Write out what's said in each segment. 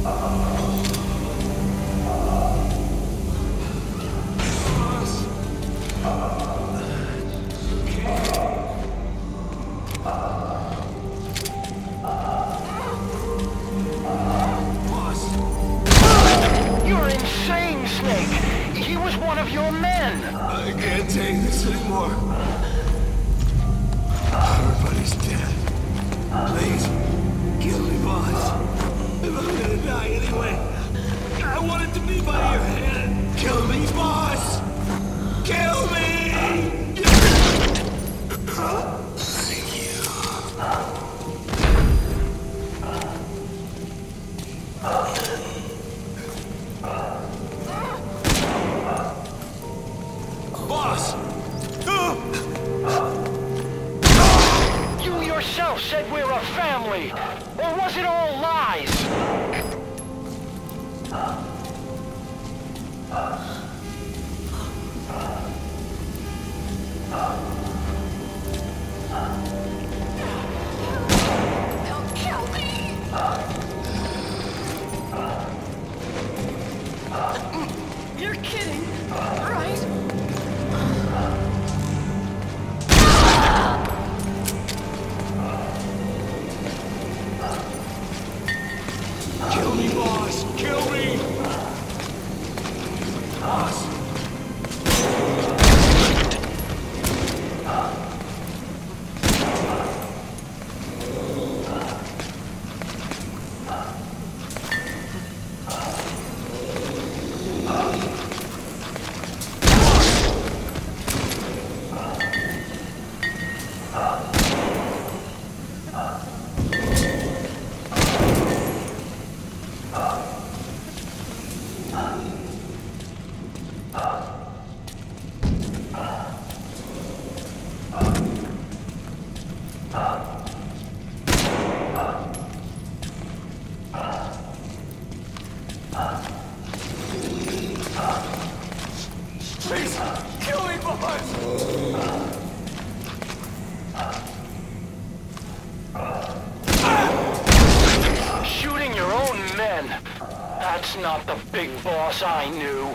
That's not the big boss I knew.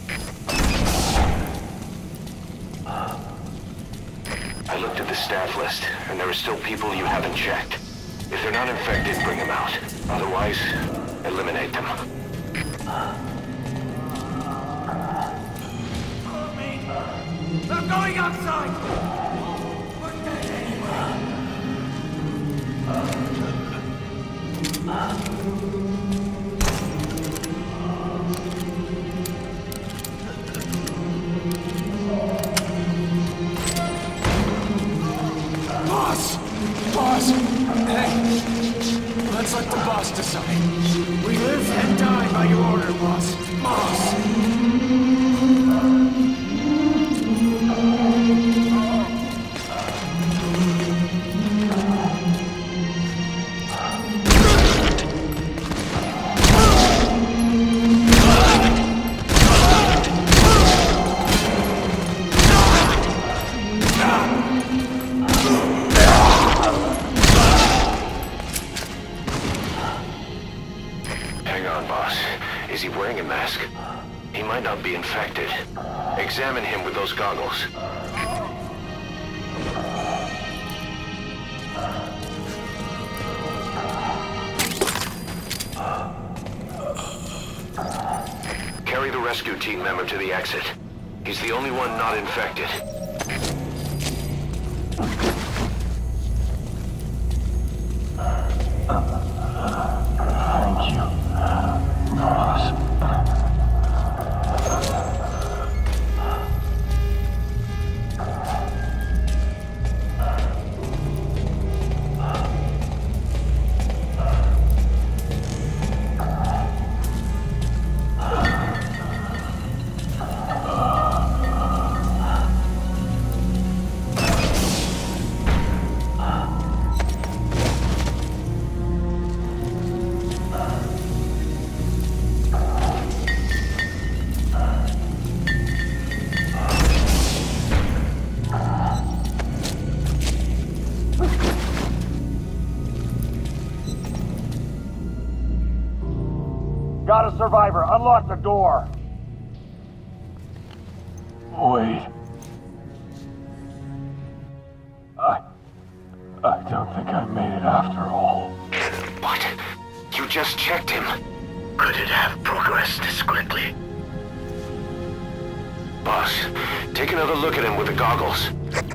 I looked at the staff list, and there are still people you haven't checked. If they're not infected, bring them out. Otherwise, eliminate them. Follow me! I'm going outside! We're dead Boss! Hey! Let's let the boss decide. We live and die by your order, boss. Boss! Is he wearing a mask? He might not be infected. Examine him with those goggles. Carry the rescue team member to the exit. He's the only one not infected. Thank you, boss. Got a survivor. Unlock the door. Wait. I don't think I made it after all. What? You just checked him. Could it have progressed this quickly? Boss, take another look at him with the goggles.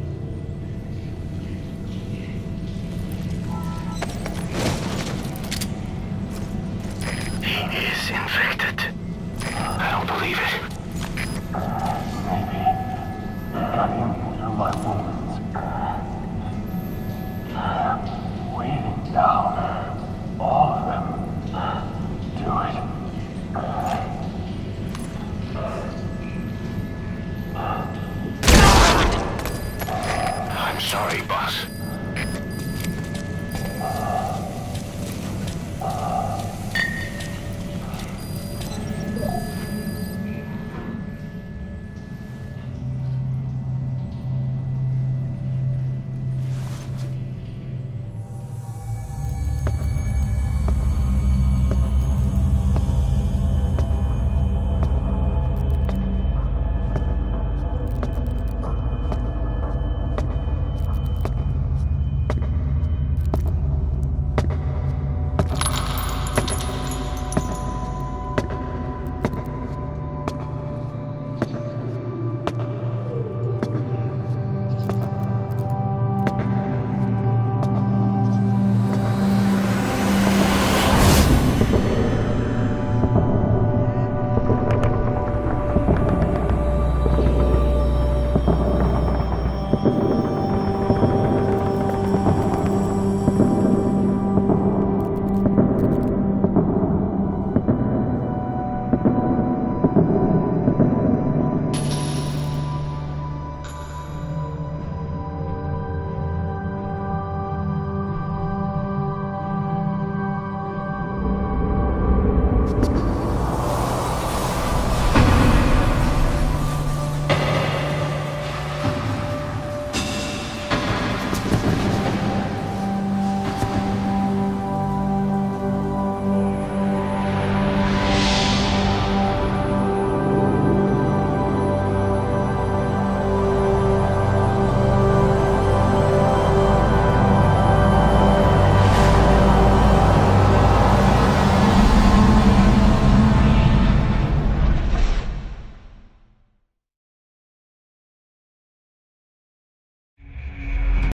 He is infected. I don't believe it. Maybe cutting through my wounds. Weighting down all of them. Do it. I'm sorry.